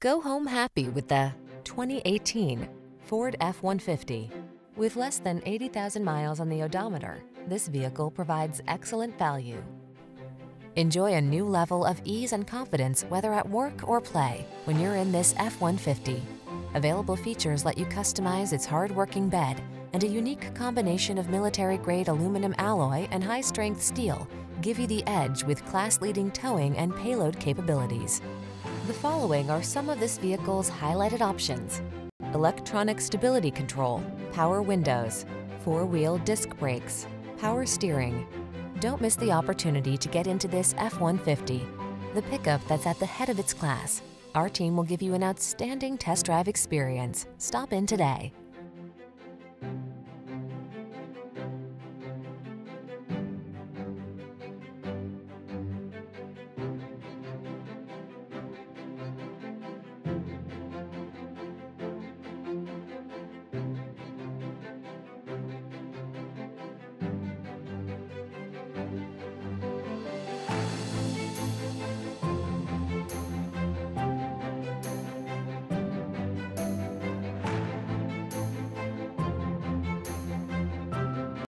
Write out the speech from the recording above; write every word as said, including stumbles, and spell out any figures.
Go home happy with the twenty eighteen Ford F one fifty. With less than eighty thousand miles on the odometer, this vehicle provides excellent value. Enjoy a new level of ease and confidence whether at work or play when you're in this F one fifty. Available features let you customize its hard-working bed, and a unique combination of military-grade aluminum alloy and high-strength steel give you the edge with class-leading towing and payload capabilities. The following are some of this vehicle's highlighted options: electronic stability control, power windows, four-wheel disc brakes, power steering. Don't miss the opportunity to get into this F one fifty, the pickup that's at the head of its class. Our team will give you an outstanding test drive experience. Stop in today.